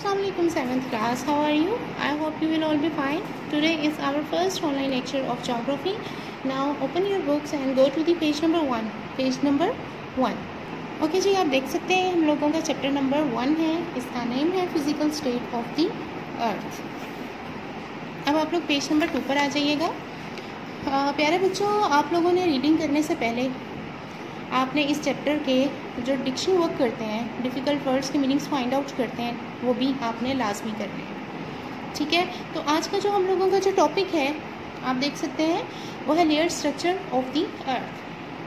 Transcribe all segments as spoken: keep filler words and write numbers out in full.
Assalamualaikum seventh class. How are you? I hope you will all be fine. Today is our first online lecture of geography. Now open your books and go to the page number one. Page number one. Okay जी, आप देख सकते हैं हम लोगों का chapter number one है. इसका नेम है physical state of the earth. अब आप लोग पेज नंबर टू पर आ जाइएगा. प्यारे बच्चों, आप लोगों ने रीडिंग करने से पहले आपने इस चैप्टर के जो डिक्शनरी वर्क करते हैं, डिफ़िकल्ट वर्ड्स के मीनिंग्स फाइंड आउट करते हैं, वो भी आपने लाजमी करने हैं. ठीक है, तो आज का जो हम लोगों का जो टॉपिक है आप देख सकते हैं वो है layer structure of the earth.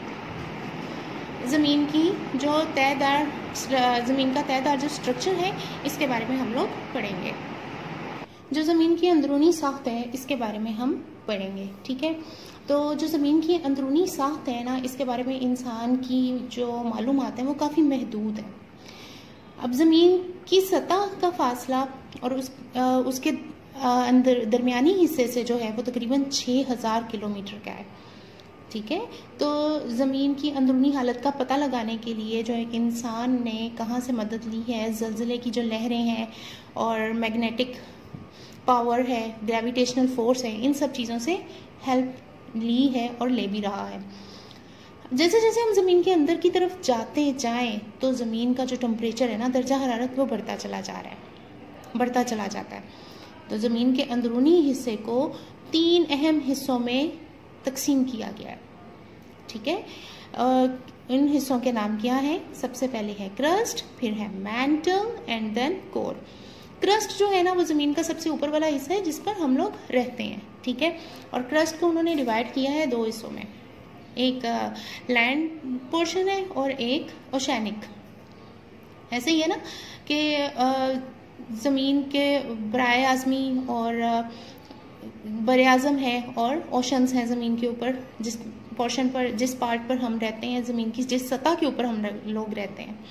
ज़मीन की जो तयदार ज़मीन का तयदार जो स्ट्रक्चर है इसके बारे में हम लोग पढ़ेंगे. जो ज़मीन की अंदरूनी साख्त है इसके बारे में हम पढ़ेंगे. ठीक है, तो जो ज़मीन की अंदरूनी साख्त है ना, इसके बारे में इंसान की जो मालूमात है वो काफ़ी महदूद है. अब ज़मीन की सतह का फासला और उस आ, उसके अंदर दरमियानी हिस्से से जो है वो तकरीबन छः हज़ार किलोमीटर का है. ठीक है, तो ज़मीन की अंदरूनी हालत का पता लगाने के लिए जो एक इंसान ने कहाँ से मदद ली है, ज़लज़ले की जो लहरें हैं और मैग्नेटिक पावर है, ग्रेविटेशनल फोर्स है, इन सब चीज़ों से हेल्प ली है और ले भी रहा है. जैसे जैसे हम ज़मीन के अंदर की तरफ जाते जाएं तो ज़मीन का जो टेम्परेचर है ना, दर्जा हरारत वो बढ़ता चला जा रहा है, बढ़ता चला जाता है. तो ज़मीन के अंदरूनी हिस्से को तीन अहम हिस्सों में तकसीम किया गया है. ठीक है, आ, इन हिस्सों के नाम क्या है? सबसे पहले है क्रस्ट, फिर है mantle and then core. Crust जो है ना वो ज़मीन का सबसे ऊपर वाला हिस्सा है जिस पर हम लोग रहते हैं. ठीक है, और क्रस्ट को उन्होंने डिवाइड किया है दो हिस्सों में. एक लैंड पोर्शन है और एक ओशैनिक. ऐसे ही है ना कि ज़मीन के बराए आज़मी और बरे आज़म है और ओशंस हैं ज़मीन के ऊपर, जिस पोर्शन पर, जिस पार्ट पर हम रहते हैं, ज़मीन की जिस सतह के ऊपर हम लोग रहते हैं.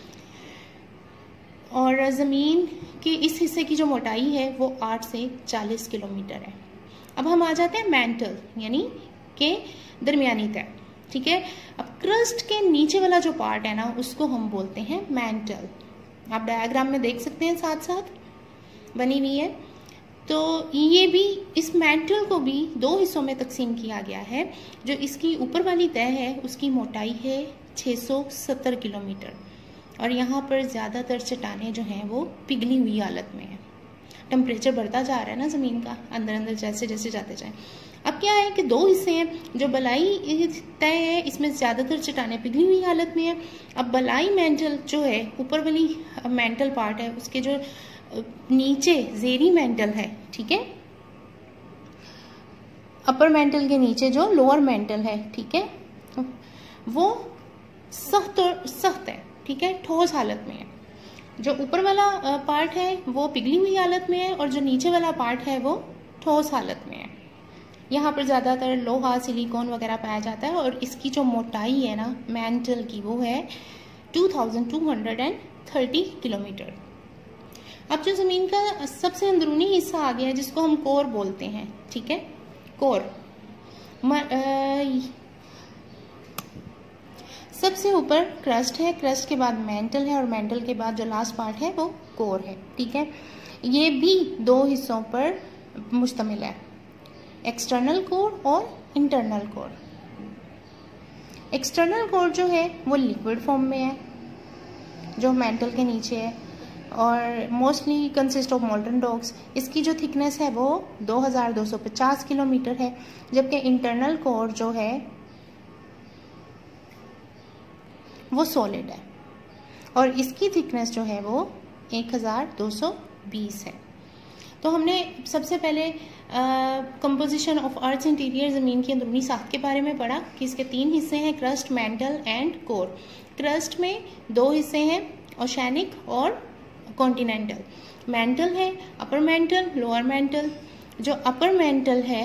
और ज़मीन के इस हिस्से की जो मोटाई है वो आठ से चालीस किलोमीटर है. अब हम आ जाते हैं मैंटल यानी के दरमियानी तय. ठीक है, अब क्रस्ट के नीचे वाला जो पार्ट है ना उसको हम बोलते हैं मैंटल. आप डायग्राम में देख सकते हैं साथ साथ बनी हुई है. तो ये भी, इस मैंटल को भी दो हिस्सों में तकसीम किया गया है. जो इसकी ऊपर वाली तय है उसकी मोटाई है छः सौ सत्तर किलोमीटर और यहाँ पर ज़्यादातर चट्टानें जो हैं वो पिघली हुई हालत में है. टेम्परेचर बढ़ता जा रहा है ना ज़मीन का, अंदर अंदर जैसे जैसे जाते जाएं. अब क्या है कि दो हिस्से हैं. जो बलाई तय है इसमें ज़्यादातर चट्टानें पिघली हुई हालत में है. अब बलाई मेंटल जो है, ऊपर वाली मेंटल पार्ट है, उसके जो नीचे जेरी मेंटल है, ठीक है, अपर मेंटल के नीचे जो लोअर मेंटल है, ठीक है, वो सख्त और सख्त है. ठीक है, ठोस हालत में है. जो ऊपर वाला पार्ट है वो पिघली हुई हालत में है और जो नीचे वाला पार्ट है वो ठोस हालत में है. यहाँ पर ज़्यादातर लोहा, सिलिकॉन वगैरह पाया जाता है और इसकी जो मोटाई है ना मेंटल की वो है two thousand two hundred thirty kilometre. अब जो ज़मीन का सबसे अंदरूनी हिस्सा आ गया है जिसको हम कोर बोलते हैं. ठीक है, कोर सबसे ऊपर क्रस्ट है, क्रस्ट के बाद मेंटल है और मेंटल के बाद जो लास्ट पार्ट है वो कोर है. ठीक है, ये भी दो हिस्सों पर मुश्तमिल है, एक्सटर्नल कोर और इंटरनल कोर. एक्सटर्नल कोर जो है वो लिक्विड फॉर्म में है जो मेंटल के नीचे है और mostly consist of molten rocks. इसकी जो थिकनेस है वो दो हज़ार दो सौ पचास किलोमीटर है, जबकि इंटरनल कोर जो है वो सॉलिड है और इसकी थिकनेस जो है वो एक हज़ार दो सौ बीस है. तो हमने सबसे पहले कंपोजिशन ऑफ अर्थ इंटीरियर, ज़मीन की अंदरूनी साख्त के बारे में पढ़ा कि इसके तीन हिस्से हैं, crust, mantle and core. Crust में दो हिस्से हैं, ओशैनिक और कॉन्टिनेंटल. मेंटल है अपर मेंटल, लोअर मेंटल. जो अपर मेंटल है,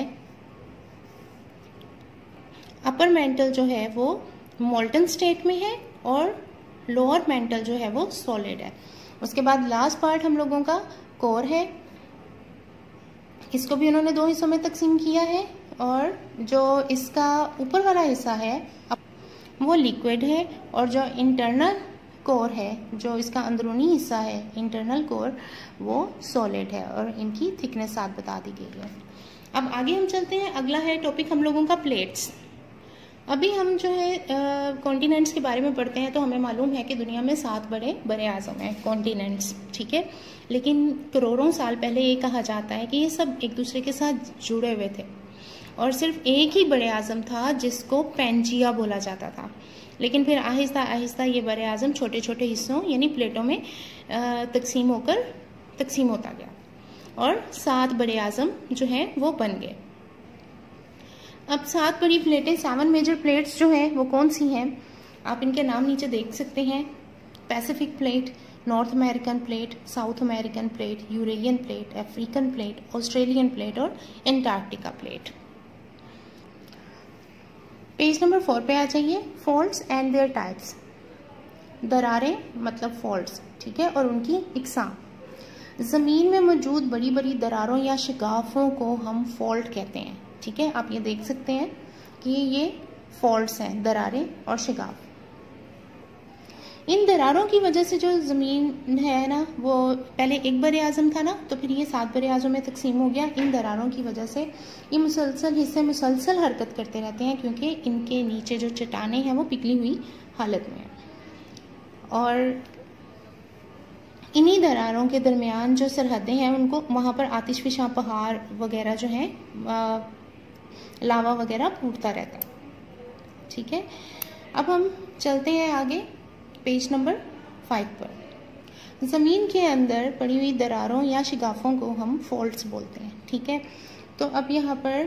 अपर मेंटल जो है वो मोल्टन स्टेट में है और लोअर मेंटल जो है वो सॉलिड है. उसके बाद लास्ट पार्ट हम लोगों का कोर है. इसको भी उन्होंने दो हिस्सों में तकसीम किया है और जो इसका ऊपर वाला हिस्सा है वो लिक्विड है और जो इंटरनल कोर है, जो इसका अंदरूनी हिस्सा है, इंटरनल कोर, वो सॉलिड है और इनकी थिकनेस साथ बता दी गई है। अब आगे हम चलते हैं, अगला है टॉपिक हम लोगों का प्लेट्स। अभी हम जो है कॉन्टिनेंट्स के बारे में पढ़ते हैं तो हमें मालूम है कि दुनिया में सात बड़े बड़े आज़म हैं कॉन्टिनेंट्स, ठीक है। लेकिन करोड़ों साल पहले ये कहा जाता है कि ये सब एक दूसरे के साथ जुड़े हुए थे और सिर्फ एक ही बड़े आज़म था जिसको पेंजिया बोला जाता था। लेकिन फिर आहिस्ता आहिस्ता ये बड़े आज़म छोटे छोटे हिस्सों यानी प्लेटों में तकसीम होकर तकसीम होता गया और सात बड़े आज़म जो हैं वो बन गए। अब सात बड़ी प्लेटें, सेवन मेजर प्लेट्स जो हैं वो कौन सी हैं, आप इनके नाम नीचे देख सकते हैं। Pacific plate, North American plate, South American plate, Eurasian plate, African plate, Australian plate और Antarctica plate. Page number four पे आ जाइए। फॉल्ट्स एंड देयर टाइप्स, दरारें मतलब फॉल्ट्स, ठीक है, और उनकी इकसाम। जमीन में मौजूद बड़ी बड़ी दरारों या शिगाफों को हम फॉल्ट कहते हैं, ठीक है। आप ये देख सकते हैं कि ये फॉल्ट्स हैं, दरारें और शिगाफ। इन दरारों की वजह से जो ज़मीन है ना, वो पहले एक बड़े आज़म था ना, तो फिर ये सात बड़े आज़म में तकसीम हो गया। इन दरारों की वजह से ये मुसलसल हिस्से मुसलसल हरकत करते रहते हैं क्योंकि इनके नीचे जो चट्टानें हैं वो पिघली हुई हालत में हैं और इन्हीं दरारों के दरमियान जो सरहदें हैं उनको वहाँ पर आतिशफिशां पहाड़ वगैरह जो हैं, लावा वगैरह फूटता रहता है, ठीक है। अब हम चलते हैं आगे पेज नंबर फाइव पर। ज़मीन के अंदर पड़ी हुई दरारों या शिगाफों को हम फॉल्ट्स बोलते हैं, ठीक है। तो अब यहाँ पर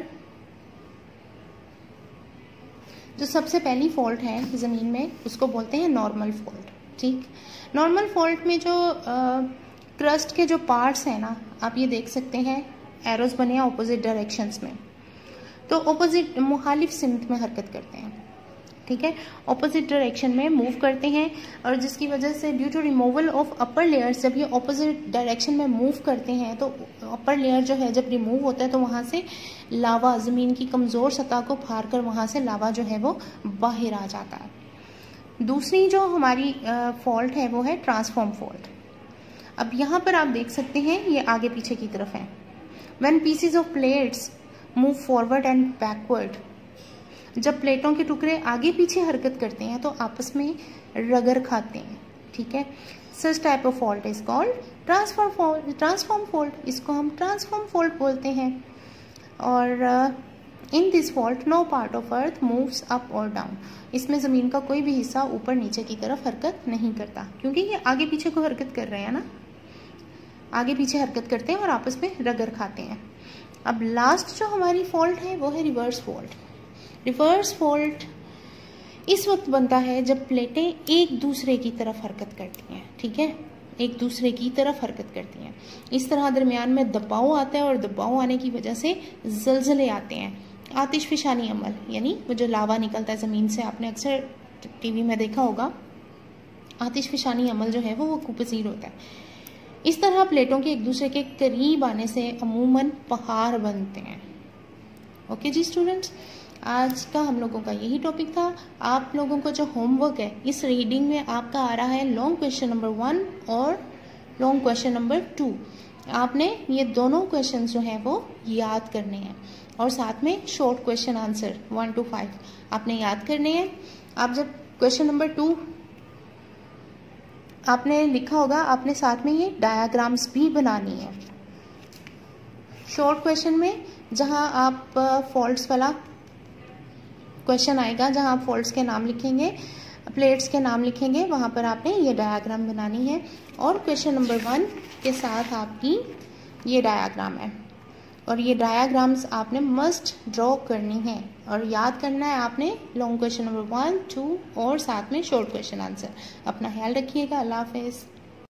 जो सबसे पहली फॉल्ट है ज़मीन में उसको बोलते हैं नॉर्मल फॉल्ट, ठीक। नॉर्मल फॉल्ट में जो क्रस्ट के जो पार्ट्स हैं ना, आप ये देख सकते हैं एरोज बने हैं ऑपोजिट डायरेक्शंस में, तो ऑपोजिट मुखालिफ सिमत में हरकत करते हैं, ठीक है, ऑपोजिट डायरेक्शन में मूव करते हैं और जिसकी वजह से due to removal of upper layers, जब ये ऑपोजिट डायरेक्शन में मूव करते हैं तो अपर लेयर जो है जब रिमूव होता है तो वहाँ से लावा, ज़मीन की कमज़ोर सतह को फाड़ कर वहाँ से लावा जो है वो बाहर आ जाता है। दूसरी जो हमारी फॉल्ट है वो है ट्रांसफॉर्म फॉल्ट। अब यहाँ पर आप देख सकते हैं ये आगे पीछे की तरफ है। When pieces of plates move forward and backward, जब प्लेटों के टुकड़े आगे पीछे हरकत करते हैं तो आपस में रगड़ खाते हैं, ठीक है। Such type of fault is called transform fault. Transform fault, इसको हम ट्रांसफॉर्म फॉल्ट बोलते हैं। और in this fault no part of earth moves up और डाउन, इसमें ज़मीन का कोई भी हिस्सा ऊपर नीचे की तरफ हरकत नहीं करता क्योंकि ये आगे पीछे को हरकत कर रहे हैं ना, आगे पीछे हरकत करते हैं और आपस में रगड़ खाते हैं। अब लास्ट जो हमारी फॉल्ट है वो है रिवर्स फॉल्ट। रिवर्स फॉल्ट इस वक्त बनता है जब प्लेटें एक दूसरे की तरफ हरकत करती हैं, ठीक है, एक दूसरे की तरफ हरकत करती हैं। इस तरह दरमियान में दबाव आता है और दबाव आने की वजह से जलजले आते हैं। आतिशफिशानी अमल यानी वो जो लावा निकलता है ज़मीन से, आपने अक्सर टीवी में देखा होगा, आतिशफिशानी अमल जो है वो वो कुपसीर होता है। इस तरह प्लेटों के एक दूसरे के करीब आने से अमूमन पहाड़ बनते हैं। ओके जी स्टूडेंट्स, आज का हम लोगों का यही टॉपिक था। आप लोगों को जो होमवर्क है इस रीडिंग में आपका आ रहा है लॉन्ग क्वेश्चन नंबर वन और लॉन्ग क्वेश्चन नंबर टू। आपने ये दोनों क्वेश्चन जो हैं वो याद करने हैं और साथ में short question answer one two five आपने याद करने हैं। आप जब क्वेश्चन नंबर टू आपने लिखा होगा, आपने साथ में ये डायाग्राम्स भी बनानी है। शॉर्ट क्वेश्चन में जहां आप फॉल्ट्स वाला क्वेश्चन आएगा, जहां आप फॉल्ट्स के नाम लिखेंगे, प्लेट्स के नाम लिखेंगे, वहां पर आपने ये डायाग्राम बनानी है और क्वेश्चन नंबर वन के साथ आपकी ये डायाग्राम है और ये डायाग्राम्स आपने मस्ट ड्रॉ करनी है और याद करना है आपने long question number one two और साथ में शॉर्ट क्वेश्चन आंसर। अपना ख्याल रखिएगा। अल्लाह हाफिज़।